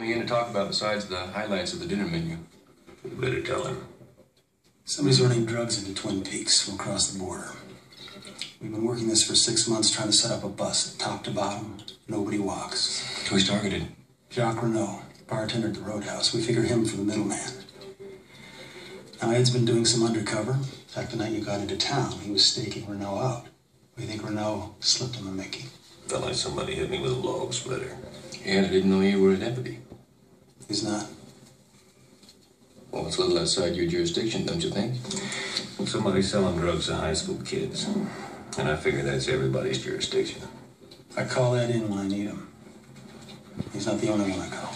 me in to talk about besides the highlights of the dinner menu? You better tell him. Somebody's running drugs into Twin Peaks from across the border. We've been working this for 6 months, trying to set up a bus, top to bottom. Nobody walks. Who's targeted? Jacques Renault, bartender at the Roadhouse. We figure him for the middleman. Now, Ed's been doing some undercover. In fact, the night you got into town, he was staking Renault out. We think Renault slipped him a Mickey. Felt like somebody hit me with a log splitter. And I didn't know you were a deputy. He's not. Well, it's a little outside your jurisdiction, don't you think? Somebody's selling drugs to high school kids. And I figure that's everybody's jurisdiction. I call Ed in when I need him. He's not the only one I call.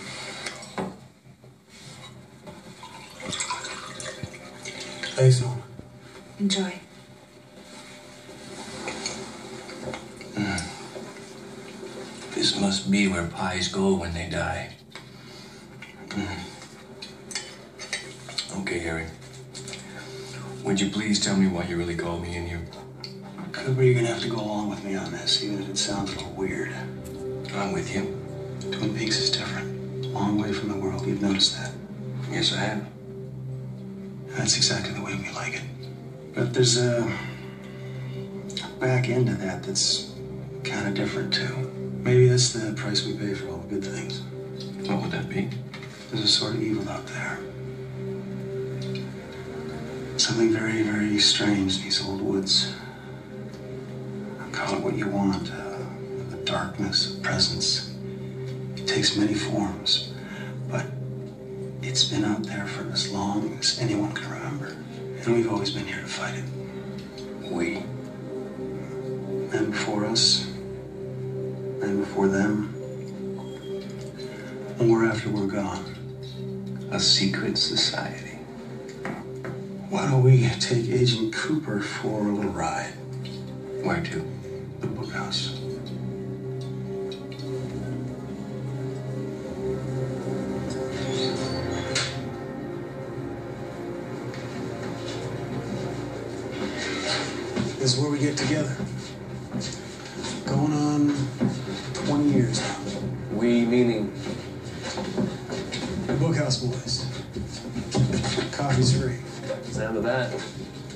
Thanks, Norma. Enjoy. This must be where pies go when they die. Okay, Harry. Would you please tell me why you really called me in here? Cooper, you're gonna have to go along with me on this, even if it sounds a little weird. I'm with you. Twin Peaks is different. Long way from the world. You've noticed that. Yes, I have. That's exactly the way we like it. But there's a back end to that that's kind of different, too. Maybe that's the price we pay for all the good things. What would that be? There's a sort of evil out there. Something very, very strange in these old woods. Call it what you want. A darkness, a presence. It takes many forms. But it's been out there for as long as anyone can remember. And we've always been here to fight it. We? Men before us. Men before them. And we're after we're gone. A secret society. Why don't we take Agent Cooper for a little ride? Where to? The Bookhouse. This is where we get together. Going on 20 years now. We meaning? The Bookhouse boys. Coffee's free. Sound of that.